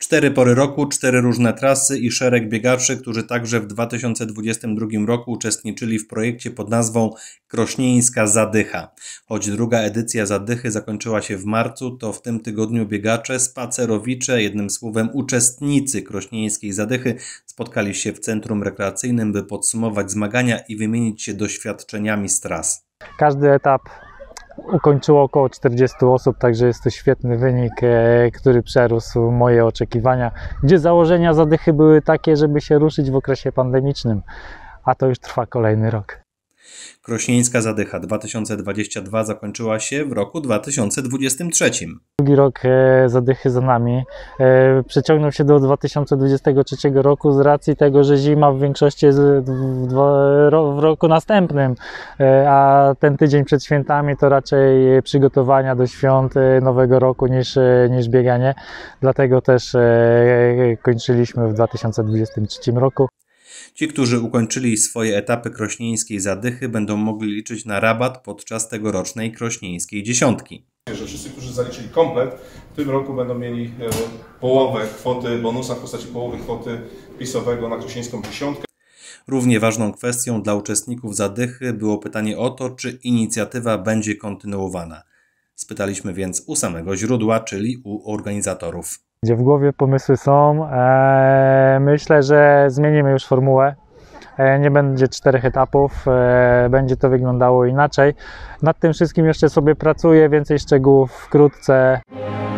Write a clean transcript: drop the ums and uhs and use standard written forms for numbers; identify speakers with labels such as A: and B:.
A: 4 pory roku, 4 różne trasy i szereg biegaczy, którzy także w 2022 roku uczestniczyli w projekcie pod nazwą Krośnieńska Zadycha. Choć druga edycja Zadychy zakończyła się w marcu, to w tym tygodniu biegacze, spacerowicze, jednym słowem uczestnicy Krośnieńskiej Zadychy spotkali się w centrum rekreacyjnym, by podsumować zmagania i wymienić się doświadczeniami z tras.
B: Każdy etap ukończyło około 40 osób, także jest to świetny wynik, który przerósł moje oczekiwania, gdzie założenia Zadychy były takie, żeby się ruszyć w okresie pandemicznym, a to już trwa kolejny rok.
A: Krośnieńska Zadycha 2022 zakończyła się w roku 2023.
B: Drugi rok Zadychy za nami. Przeciągnął się do 2023 roku z racji tego, że zima w większości jest w roku następnym, a ten tydzień przed świętami to raczej przygotowania do świąt Nowego Roku niż bieganie. Dlatego też kończyliśmy w 2023 roku.
A: Ci, którzy ukończyli swoje etapy Krośnieńskiej Zadychy, będą mogli liczyć na rabat podczas tegorocznej Krośnieńskiej Dziesiątki.
C: Że wszyscy, którzy zaliczyli komplet, w tym roku będą mieli połowę kwoty bonusa w postaci połowy kwoty wpisowego na Krośnieńską Dziesiątkę.
A: Równie ważną kwestią dla uczestników Zadychy było pytanie o to, czy inicjatywa będzie kontynuowana. Spytaliśmy więc u samego źródła, czyli u organizatorów.
B: Gdzie w głowie pomysły są, myślę, że zmienimy już formułę. Nie będzie 4 etapów, będzie to wyglądało inaczej. Nad tym wszystkim jeszcze sobie pracuję, więcej szczegółów wkrótce.